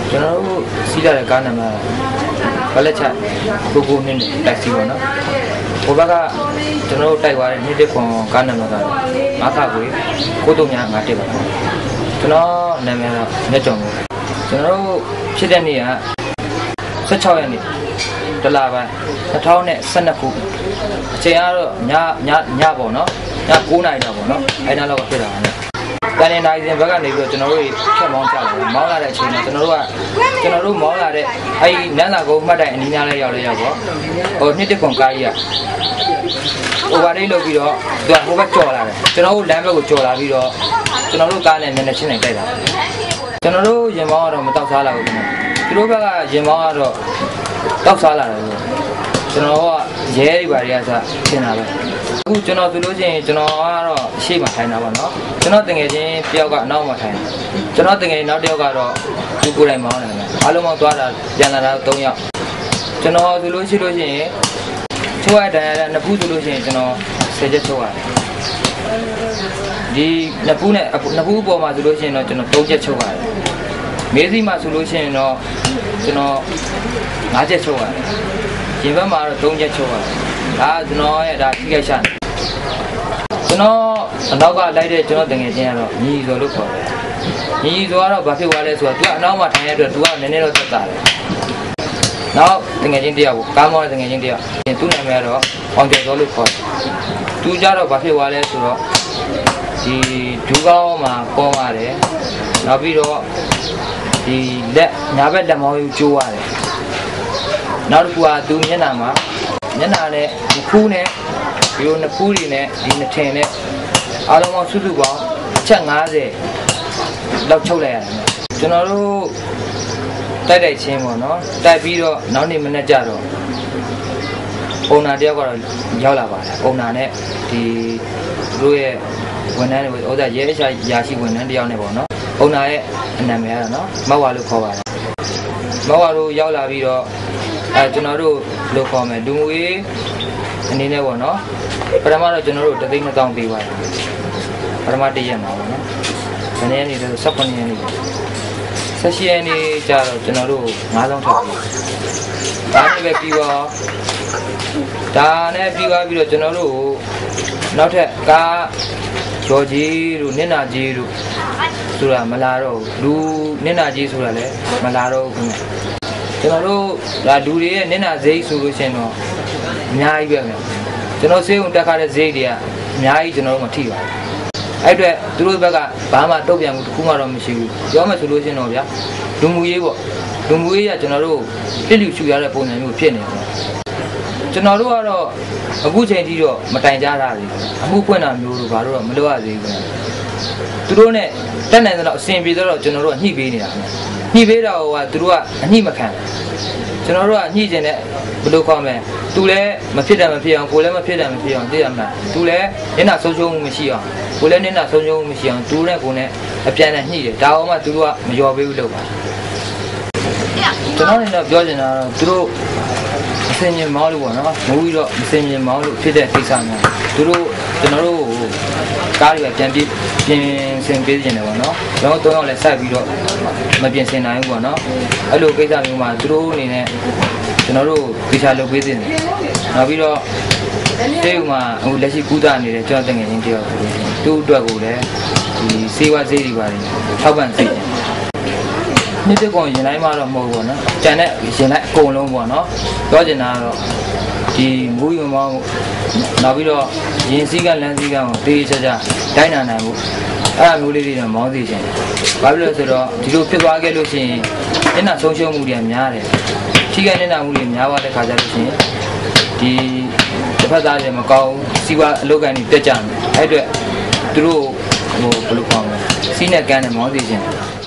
ကျွန်တော်တို့စီးလာတဲ့ကားနံပါတ်ဘလက်ချကိုကိုနဲ့တက်စီပေါ့နော်ဟိုဘက်ကကျွန်တော်တို့တိုက်သွားတဲ့နေ့တစ်ခွန်ကားနံပါတ်ကတော့ငါးခါကို9355တက်ပါကျွန်တော်နာမည်တော့မြတ်ကျော်မျိုးကျွန်တော်တို့ဖြစ်တဲ့နေ့က16ရက်နေ့တလပိုင်း2012ခုအချိန်ကတော့ညပေါ့နော်ည9နာရီတော့ပေါ့နော်အဲ့နားလောက်ကဖြစ်တာပါတန်နေနိုင်စဉ်ဘက်ကနေပြီးတော့ကျွန်တော်တို့ဖြတ်မောင်းကြတယ်မောင်းလာတဲ့အချိန်မှာကျွန်တော်တို့မောင်းလာတဲ့အဲ့ဒီနန်းလာကုန်းမှတ်တိုင်အနီးနားလေးရောက်ပေါ့ဟိုနှစ်တစ်ခွန်ကားကြီးကဟိုဘာလေးလုပ်ပြီးတော့သူကဟိုဘက်ကြော်လာတယ်ကျွန်တော်တို့လမ်းဘက်ကိုကြော်လာပြီးတော့ကျွန်တော်တို့ကားနဲ့မျက်နှာချင်းနဲ့တိုက်တာကျွန်တော်တို့ရင်မောင်းကတော့မတောက်စားလာဘူးသူတို့ဘက်ကရင်မောင်းကတော့တောက်စားလာတယ်ကျွန်တော်ကရဲတွေဘာတွေကစရှင်းတာပဲအခုကျွန်တော်ဆိုလို့ရှိရင်ကျွန်တော်ကတော့ရှေ့မှာထိုင်တာပါနော်ကျွန်တော်တငယ်ချင်းတယောက်ကအနောက်မှာထိုင်တယ်ကျွန်တော်တငယ်နောက်တယောက်ကတော့သူကိုယ်တိုင်မောင်းတယ်အားလုံးပေါင်းသွားတာပြန်လာတာ3ယောက်ကျွန်တော်ဆိုလို့ရှိရင်ချိုးရတဲ့နှစ်ဖူးဆိုလို့ရှိရင်ကျွန်တော်10ချက်ချိုးရတယ်ဒီနှစ်ဖူးအပေါ်မှာဆိုလို့ရှိရင်တော့ကျွန်တော်3ချက်ချိုးရတယ်မေးစီမှာဆိုလို့ရှိရင်တော့ကျွန်တော်5ချက်ချိုးရတယ်ရင်ဘက်မှာတော့3ချက်ချိုးရတယ်ဒါကျွန်တော်ရဲ့ဒါထိခိုက်ရှာကျွန်တော်အနောက်ကလိုက်တဲ့ကျွန်တော်တငယ်ချင်းကတော့ညီဆိုလို့ခေါ်တယ်ညီဆိုကတော့ဘာဖြစ်သွားလဲဆိုတော့သူကအနောက်မှာထိုင်ရတဲ့အတွက်သူကနည်းနည်းတော့သက်သာတယ်နောက်တငယ်ချင်းတယောက်ကိုကားမောင်းတဲ့တငယ်ချင်းတယောက်သူ့နာမည်ကတော့အောင်ကျော်စောလို့ခေါ်တယ်သူကြတော့ဘာဖြစ်သွားလဲဆိုတော့ဒီဒူးကောင်းမှာပေါ်ပါတယ်နောက်ပြီးတော့ဒီညာဘက်လက်မောင်းယူကျိုးရတယ်နောက်တစ်ခုကသူမျက်နှာနဲ့ဒီဖူးနဲ့ဒီလိုနှစ်ဖူးတွေနဲ့ဒီနှစ်ထင်နဲ့အားလုံးပေါင်းစုစုပေါင်းအချက်50လောက်ချုပ်လိုက်ရတယ်ကျွန်တော်တို့တိုက်ချင်းပေါ့နော်တိုက်ပြီးတော့နောက်နေ့မနေ့ကျတော့ပုံနာတယောက်ကတော့ရောက်လာပါတယ်ပုံနာနဲ့ဒီတို့ရဲ့ဝန်ထမ်းတွေဥစ္စာရဲရာရှိဝန်ထမ်းတယောက်နဲ့ပေါ့နော်ပုံနာရဲ့အနာမည်ကတော့နော်မောက်ဝါလို့ခေါ်ပါတယ်မောက်ဝါတို့ရောက်လာပြီးတော့ကျွန်တော်တို့လို့ခေါ်မယ်လူငွေအနေနဲ့ပေါ့နော်ပထမတော့ကျွန်တော်တို့3,000ပေးပါတယ်ပထမ1ရက်မှာပေါ့နော်ဘယ်နေ့နေလဲ18ရက်နေ့18ရက်နေ့ကျတော့ကျွန်တော်တို့9,000ထပ်ပြီးဒါနဲ့ပဲပြီးတော့ဒါနဲ့ပြီးသွားပြီးတော့ကျွန်တော်တို့နောက်ထပ်ကားကျော်ကြီးတို့နင့်နာကြီးတို့ဆိုတာမလာတော့လူနင့်နာကြီးဆိုတာလည်းမလာတော့ဘူးကျွန်တော်တို့ဒါလူတွေရဲ့နင့်နာဈေးဆိုလို့ရှိရင်တော့အများကြီးပဲခင်ဗျကျွန်တော်စေးုံတက်ခါတဲ့ဈေးတွေကအများကြီးကျွန်တော်တို့မထိပါဘူးအဲ့အတွက်သူတို့ဘက်ကဘာမှတုတ်ပြန်မှုတစ်ခုမှတော့မရှိဘူးပြောမယ်ဆိုလို့ရှိရင်တော့ဗျာလူမှုရေးပေါ့လူမှုရေးကကျွန်တော်တို့ပြည့်လူရှူရတဲ့ပုံစံမျိုးဖြစ်နေတယ်ကျွန်တော်တို့ကတော့အခုချိန်ထိတော့မတိုင်ကြတာလေအခုဖွင့်တာမျိုးတို့ဘာလို့တော့မလုပ်ရသေးဘူးသူတို့နဲ့တက်နိုင်တော့အဆင်ပြေတော့ကျွန်တော်တို့ကညှိပေးနေတာညှိပေးတာကသူတို့ကအညှိမခံကျွန်တော်တို့ကညှိကျင်တဲ့ဘယ်လိုခေါ်မလဲသူလည်းမဖြစ်တယ်မဖြစ်အောင်ကိုလည်းမဖြစ်တယ်မဖြစ်အောင်သိရမလားသူလည်းမျက်နှာဆုံးရှုံးမှုမရှိအောင်ကိုလည်းမျက်နှာဆုံးရှုံးမှုမရှိအောင်သူနဲ့ကိုနဲ့အပြန်နဲ့ညှိတယ်ဒါအောင်မှသူတို့ကမလျော်ပေးဘူးလို့ပါကျွန်တော်လည်းပြောချင်တာတော့သူတို့အစင်မြင်မောင်းလို့ပေါ့နော်မဟုတ်ပြီးတော့အစင်မြင်မောင်းလို့ဖြစ်တဲ့ကိစ္စမျိုးသူတို့ကျွန်တော်တို့ကားတွေပြန်ဆင်ပေးနေတယ်ပေါ့နော်ကျွန်တော်3ယောက်လည်းဆက်ပြီးတော့မပြင်ဆင်နိုင်ဘူးပေါ့နော်အဲ့လိုကိစ္စမျိုးမှာသူတို့အနေနဲ့ကျွန်တော်တို့ဒေချာလုပ်ပေးနေတယ်နောက်ပြီးတော့တေးဥမှာဟိုလက်ရှိကူးတာနေတဲ့ကျွန်တော်တငယ်ချင်းတယောက်သူ့အတွက်ကိုလည်းဒီစေဝါဈေးတွေပါတယ်ထောက်ပံ့စေတယ်နေ့တစ်ကောင်ရင်လိုက်မှတော့မဟုတ်ဘူးပေါ့နော်ကြံတဲ့ရင်လိုက်အကုန်လုံးပေါ့နော်ပြောချင်တာကတော့ဒီမူးယုံမောင်းနောက်ပြီးတော့ရင်စည်းကလမ်းစည်းကကိုတေးချာတိုင်းနိုင်ဖို့အဲ့လိုမျိုးလေးတွေတော့မောင်းသိချင်တယ်ဘာဖြစ်လို့ဆိုတော့ဒီလိုဖြစ်သွားခဲ့လို့ရှိရင်မျက်နှာဆုံးရှုံးမှုတွေများတယ်ထိခိုက်နေတာမှုတွေများသွားတဲ့ခါကျလို့ရှိရင်ဒီတစ်ဖက်သားတွေမကောင်းစီးပွားအလုပ်ကိုင်းတွေတက်ကြတယ်အဲ့အတွက်သူတို့ဟိုဘယ်လိုခေါ်မလဲစီးနဲ့ကန်းနဲ့မောင်းသိချင်တယ်